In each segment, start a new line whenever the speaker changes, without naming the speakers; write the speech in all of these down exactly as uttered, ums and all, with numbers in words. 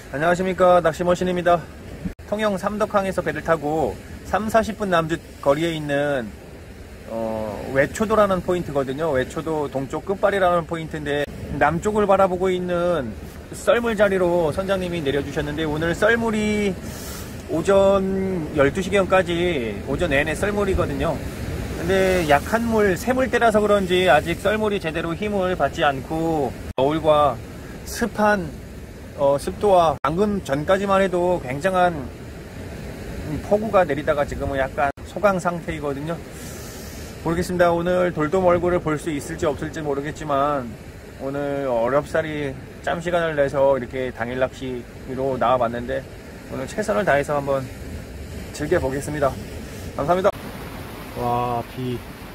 안녕하십니까, 낚시머신입니다. 통영 삼덕항에서 배를 타고 삼, 사십 분 남짓 거리에 있는 어, 외초도라는 포인트거든요. 외초도 동쪽 끝발이라는 포인트인데 남쪽을 바라보고 있는 썰물 자리로 선장님이 내려주셨는데, 오늘 썰물이 오전 열두 시경까지 오전 내내 썰물이거든요. 근데 약한 물, 새물때라서 그런지 아직 썰물이 제대로 힘을 받지 않고 겨울과 습한 어, 습도와 방금 전까지만 해도 굉장한 폭우가 내리다가 지금은 약간 소강 상태이거든요. 모르겠습니다. 오늘 돌돔 얼굴을 볼 수 있을지 없을지 모르겠지만 오늘 어렵사리 짬 시간을 내서 이렇게 당일 낚시로 나와봤는데 오늘 최선을 다해서 한번 즐겨보겠습니다. 감사합니다. 와, 비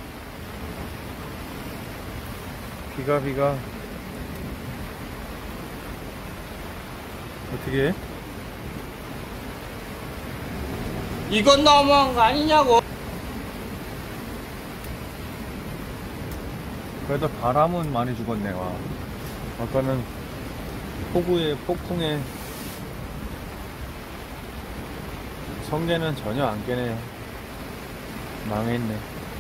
비가 비가 어떻게 해?
이건 너무한 거 아니냐고.
그래도 바람은 많이 죽었네. 와, 아까는 폭우에 폭풍에 성게는 전혀 안 깨네. 망했네.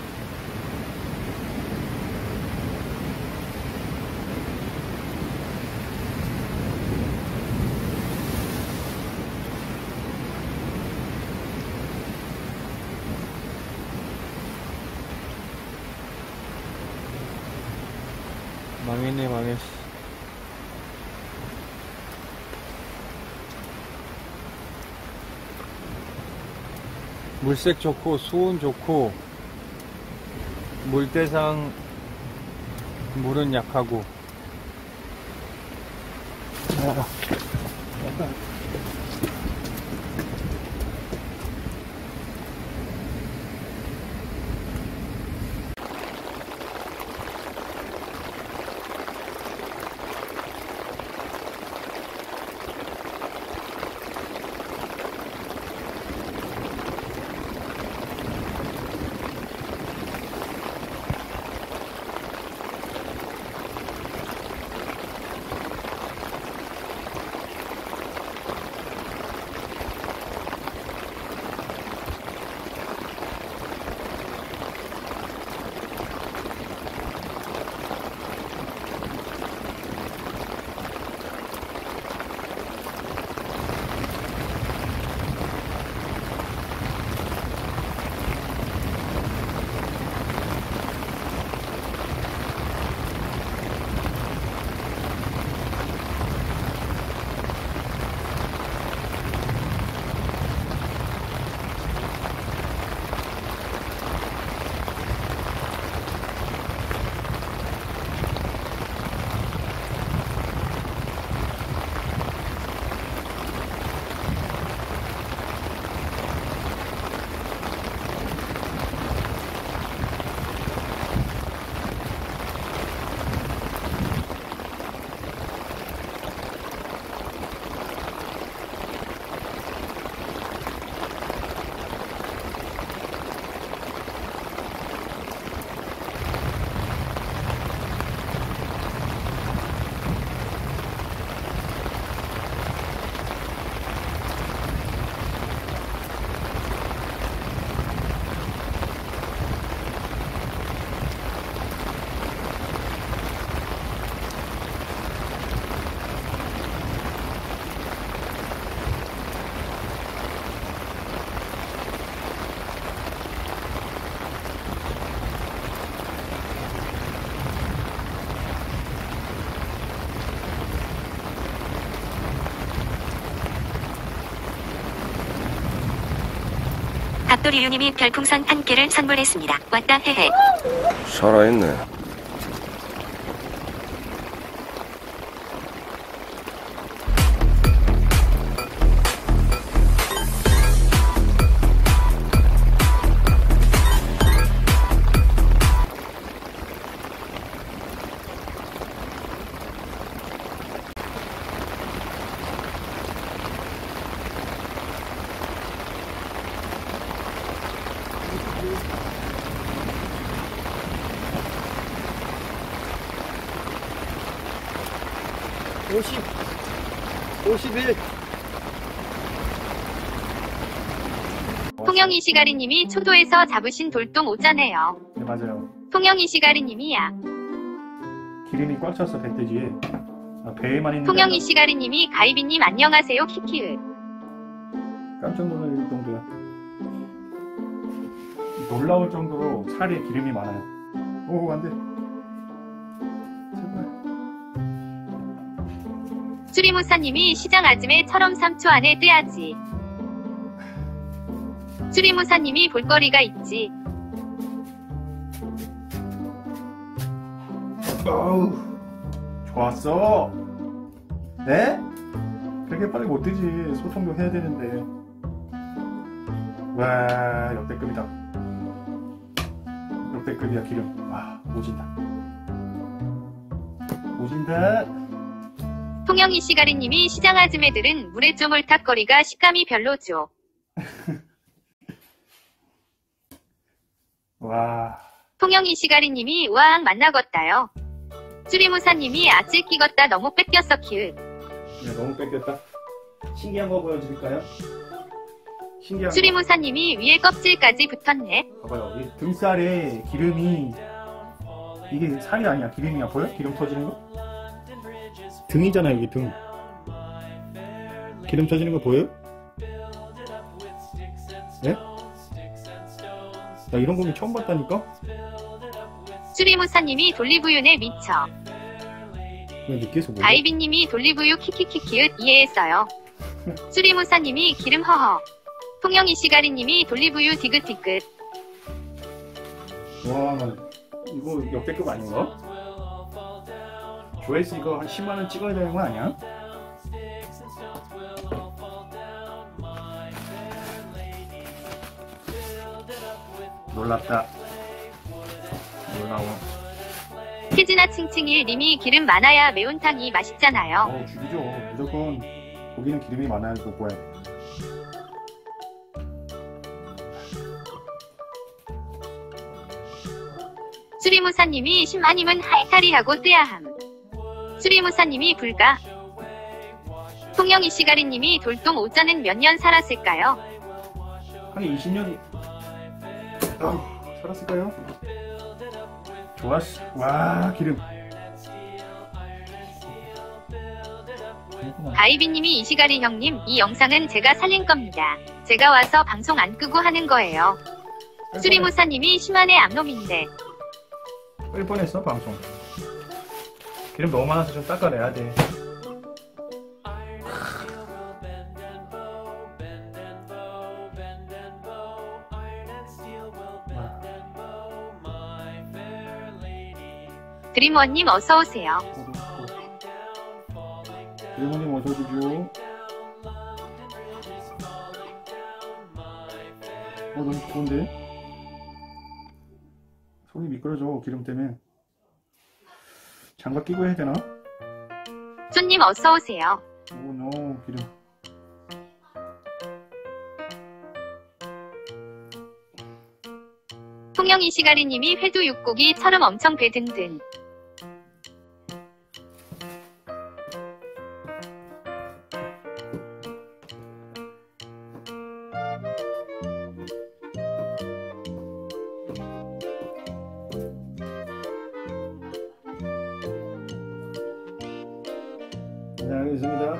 망했네, 망했어. 물색 좋고 수온 좋고 물대상 물은 약하고. 아.
갑돌이유님이 별풍선 한 개를 선물했습니다. 왔다 헤헤.
살아있네.
오십, 오십일.
통영이 시가리님이 초도에서 잡으신 돌돔 오잖아요.
네, 맞아요.
통영이 시가리님이야.
기름이 꽉 찼어, 배돼지에. 아, 배에만 있는.
통영이 시가리님이 가이비님 안녕하세요 키키을.
깜짝 놀랄 정도야. 놀라울 정도로 살에 기름이 많아요. 오, 안 돼. 제발.
추리무사님이 시장 아줌매처럼 삼 초 안에 떼야지. 추리무사님이 볼거리가 있지.
어우, 좋았어. 네? 그렇게 빨리 못 뜨지. 소통도 해야 되는데. 와, 역대급이다. 역대급이야, 기름. 와, 오진다. 오진다.
통영이 시가리님이 시장 아줌매들은 물에 쪼물딱거리가 식감이 별로죠.
와.
통영이 시가리님이 우아항 만나겄다요. 추리무사님이 아찔 끼겄다 너무 뺏겼어 키을.
네, 너무 뺏겼다. 신기한 거 보여드릴까요? 신기한 거.
추리무사님이 위에 껍질까지 붙었네.
봐봐요. 이 등살에 기름이, 이게 살이 아니야. 기름이야. 보여? 기름 터지는 거? 등이잖아, 이게 등. 기름 터지는 거 보여요? 네? 나 이런 고기 처음 봤다니까?
추리무사님이 돌리브유에 미쳐.
왜 느끼해서 몰라?
가이비님이 돌리브유 키키키키읒 이해했어요. 추리무사님이 기름 허허. 통영이 시가리님이 돌리브유 디귿디귿.
와, 이거 역대급 아닌가? 조회수 이거 한 십만 원 찍어야 되는 거 아니야? 놀랍다. 놀라워.
태진아 칭칭일님이 기름 많아야 매운탕이 맛있잖아요.
어, 죽이죠. 무조건 고기는 기름이 많아야 고 구워야 돼.
추리무사님이 신마님은 하이타리하고 떼야함. 추리무사님이 불가. 통영이 시가리님이 돌돔 오자는 몇 년 살았을까요?
한 이십 년이 아우, 살았을까요? 좋았어. 와, 기름.
가이비님이 이시가리 형님 이 영상은 제가 살린 겁니다. 제가 와서 방송 안 끄고 하는 거예요. 추리무사님이 심한의 암놈인데.
끌 뻔했어, 방송. 기름 너무 많아서 좀 닦아내야 돼.
드림원님 어서오세요.
드림원님 어서오십시오. 어, 너무 좋은데? 손이 미끄러져, 기름 때문에. 장갑 끼고 해야 되나?
손님 어서오세요.
오, 노, 기름.
통영이 시가리님이 회도 육고기처럼 엄청 배 등등.
네, 알겠습니다.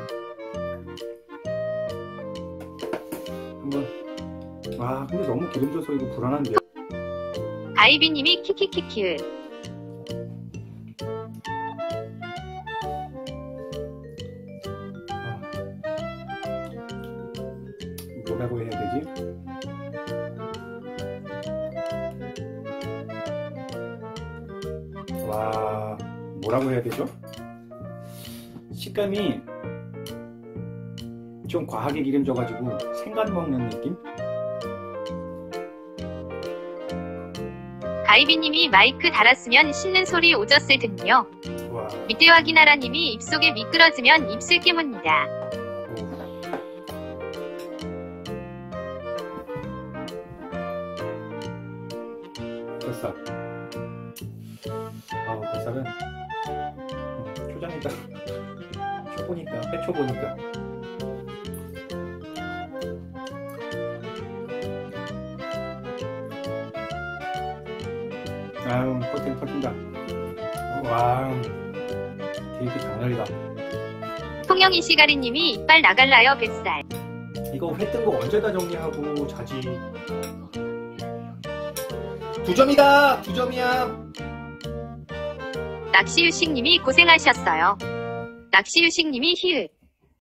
한번. 아, 근데 너무 기름져서 이거 불안한데.
아이비님이 키키키키을.
아, 뭐라고 해야 되지? 와, 뭐라고 해야 되죠? 식감이 좀 과하게 기름져가지고 생간 먹는 느낌?
가이비님이 마이크 달았으면 씹는 소리 오졌을 듯요.
와.
밑에 확인하라님이 입속에 미끄러지면 입술 깨뭅니다.
뱃살. 아우, 뱃살은 초장에다 초보니까, 회초보니까. 아유, 퍼팅 퍼팅다. 와, 되게 장난이다.
통영이 시가리님이 이빨 나갈라요 뱃살.
이거 회 뜬 거 언제 다 정리하고 자지? 두 점이다! 두 점이야!
낚시유식님이 고생하셨어요. 낚시유식님이 히읗.